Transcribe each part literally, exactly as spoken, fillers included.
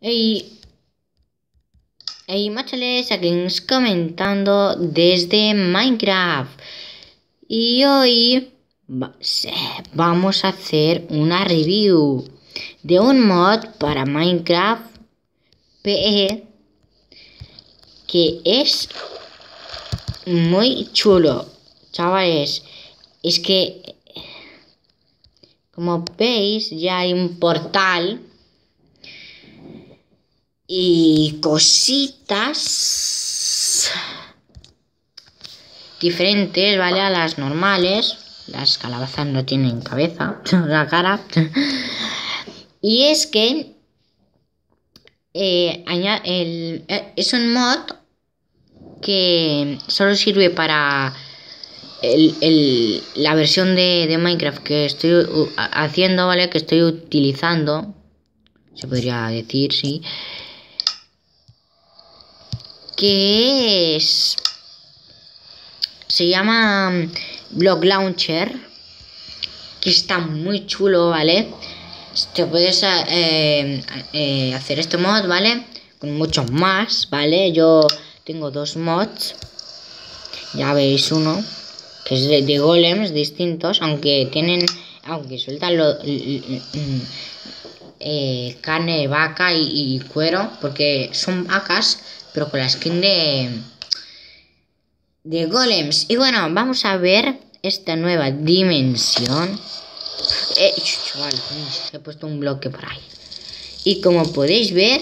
Hey, hey, machales, aquí comentando desde Minecraft. Y hoy va- se- vamos a hacer una review de un mod para Minecraft P E que es muy chulo, chavales. Es que, como veis, ya hay un portal y cositas diferentes, ¿vale? A las normales. Las calabazas no tienen cabeza, la cara. Y es que eh, aña- el, eh, es un mod que solo sirve para el, el- la versión de, de Minecraft que estoy uh, haciendo, ¿vale? Que estoy utilizando, se podría decir, sí. Que es... Se llama Block Launcher, que está muy chulo, ¿vale? Te puedes eh, eh, hacer este mod, ¿vale? Con muchos más, ¿vale? Yo tengo dos mods. Ya veis uno, que es de, de golems distintos, aunque tienen... Aunque sueltan lo, eh, carne de vaca y, y cuero, porque son vacas, pero con la skin de... de golems. Y bueno, vamos a ver esta nueva dimensión. Eh, chaval, he puesto un bloque por ahí. Y como podéis ver,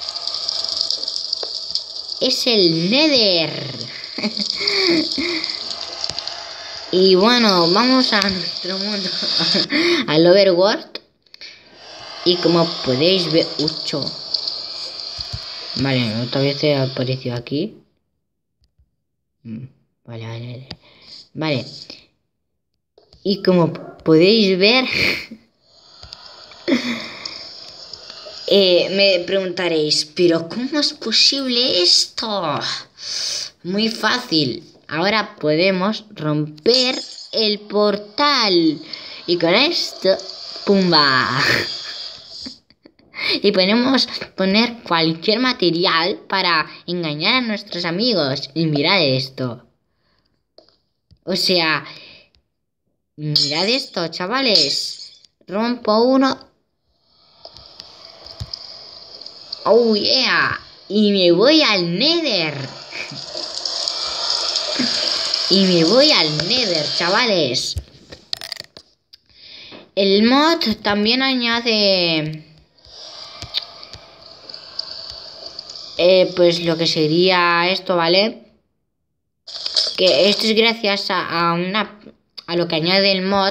es el Nether. Y bueno, vamos a nuestro mundo, al Overworld. Y como podéis ver, ucho. Vale, otra vez he aparecido aquí. Vale, vale, vale. Y como podéis ver, eh, me preguntaréis, ¿pero cómo es posible esto? Muy fácil. Ahora podemos romper el portal. Y con esto, ¡pumba! Y podemos poner cualquier material para engañar a nuestros amigos. Y mirad esto. O sea, mirad esto, chavales. Rompo uno. Oh yeah. Y me voy al Nether. Y me voy al Nether, chavales. El mod también añade... Eh, pues lo que sería esto, ¿vale? Que esto es gracias a, a una... a lo que añade el mod.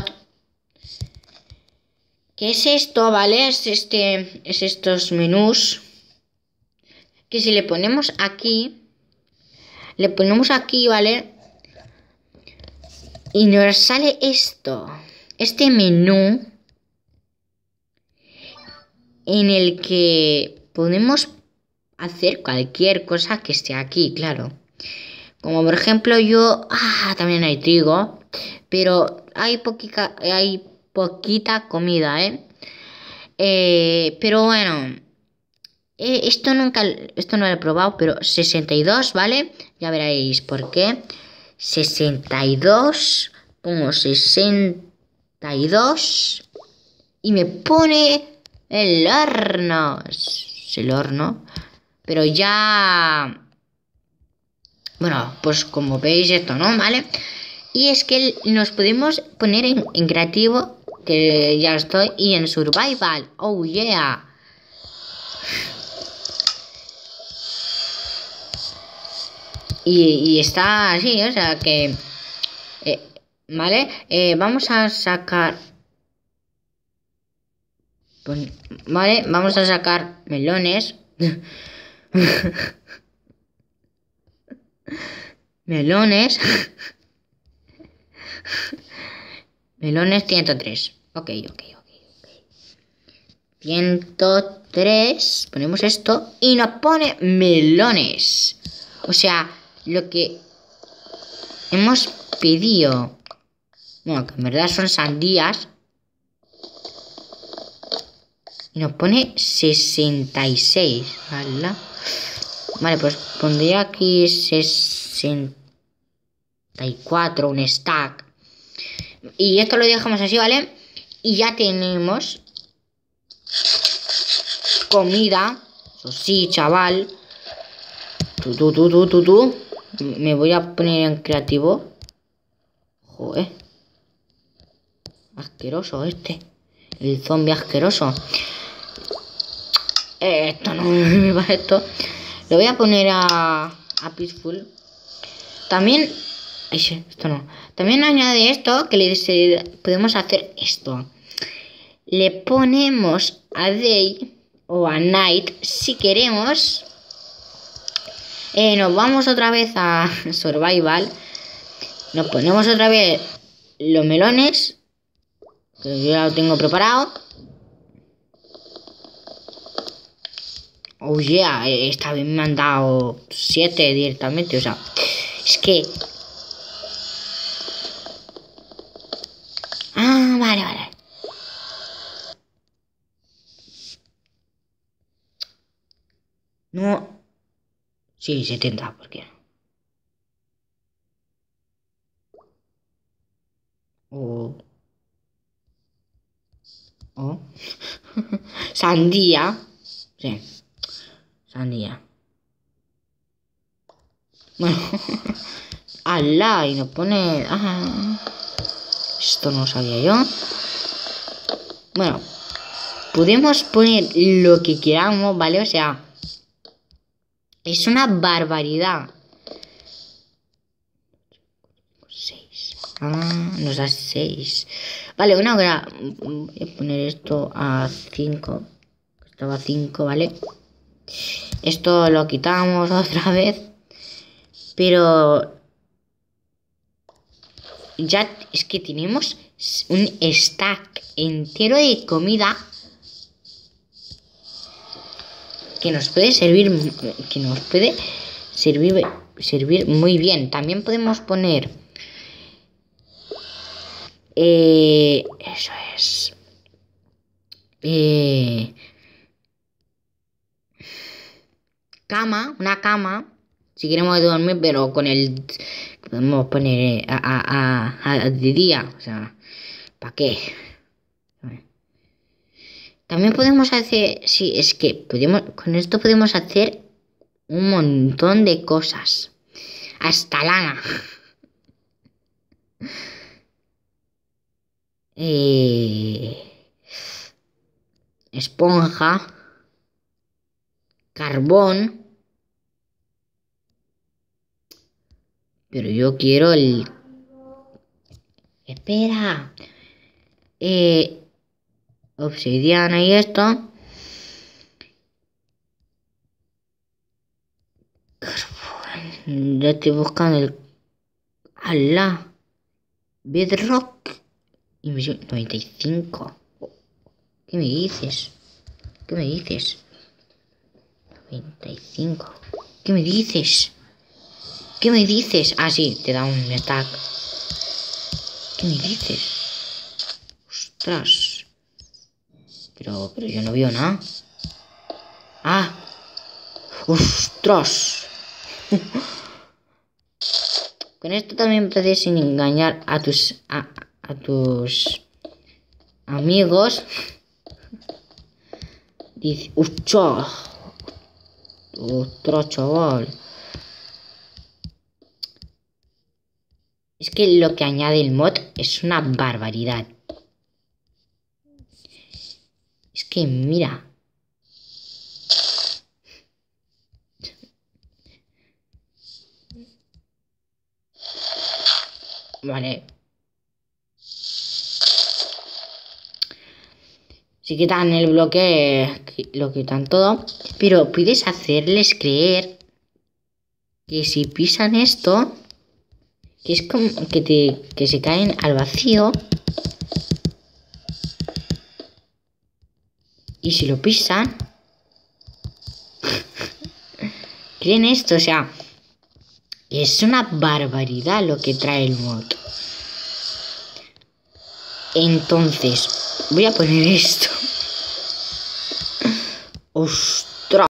¿Qué es esto, vale? Es este... es estos menús. Que si le ponemos aquí... Le ponemos aquí, ¿vale? Y nos sale esto. Este menú. En el que podemos hacer cualquier cosa que esté aquí, claro. Como por ejemplo yo... Ah, también hay trigo. Pero hay poquita, hay poquita comida, ¿eh? Eh, pero bueno... Eh, esto nunca... Esto no lo he probado, pero sesenta y dos, ¿vale? Ya veréis por qué. sesenta y dos. Pongo sesenta y dos. Y me pone el horno. Es el horno. Pero ya... Bueno, pues como veis esto, ¿no? ¿Vale? Y es que nos podemos poner en, en creativo, que ya estoy, y en survival. Oh, yeah. Y, y está así, o sea que... Eh, ¿Vale? Eh, vamos a sacar... Vale, vamos a sacar melones. Melones. Melones ciento tres. Ok, ok, ok. ciento tres. Ponemos esto y nos pone melones. O sea, lo que hemos pedido. Bueno, que en verdad son sandías. Y nos pone sesenta y seis. ¿Vale? Vale, pues pondría aquí sesenta y cuatro, un stack. Y esto lo dejamos así, ¿vale? Y ya tenemos comida. Eso sí, chaval. Tú, tú, tú, tú, tú, tú. Me voy a poner en creativo. Joder. Asqueroso este. El zombie asqueroso. Esto no me va esto. Lo voy a poner a, a Peaceful. También. Ay, sí, esto no. También añade esto que le dice, podemos hacer esto. Le ponemos a Day o a Night si queremos. Eh, nos vamos otra vez a Survival. Nos ponemos otra vez los melones. Que yo ya lo tengo preparado. Oh yeah, esta vez me han dado siete directamente. O sea, es que... Ah, vale, vale. No. Sí, setenta, ¿por qué? Oh. Oh. Sandía. Sí. Sandía. Bueno. Alá, y nos pone... Ah, esto no lo sabía yo. Bueno. Podemos poner lo que queramos, ¿vale? O sea... Es una barbaridad. seis. Ah, nos da seis. Vale, una hora. Voy a poner esto a cinco. Estaba a cinco, ¿vale? Esto lo quitamos otra vez. Pero... Ya es que tenemos un stack entero de comida. Que nos puede servir, que nos puede servir, servir muy bien. También podemos poner, eh, eso es, eh, cama, una cama, si queremos dormir, pero con el, podemos poner a, a, a, a de día, o sea, ¿para qué? También podemos hacer, sí, es que podemos, con esto podemos hacer un montón de cosas. Hasta lana. Eh, esponja. Carbón. Pero yo quiero el... Espera. Eh... Obsidiana y esto. Ya estoy buscando el... ¡Hala! Bedrock. Invisión noventa y cinco. ¿Qué me dices? ¿Qué me dices? noventa y cinco. ¿Qué me dices? ¿Qué me dices? Ah, sí, te da un attack. ¿Qué me dices? Ostras. Pero, pero yo no veo nada. ¡Ah! ¡Ostras! Con esto también puedes engañar a tus a, a tus amigos. Dice, ¡ostras! ¡Ostras, chaval! Es que lo que añade el mod es una barbaridad. Es que mira. Vale. Si quitan el bloque, lo quitan todo. Pero puedes hacerles creer que si pisan esto, que es como que, te, que se caen al vacío. Y si lo pisan, creen esto, o sea, es una barbaridad lo que trae el mod. Entonces, voy a poner esto. Ostras.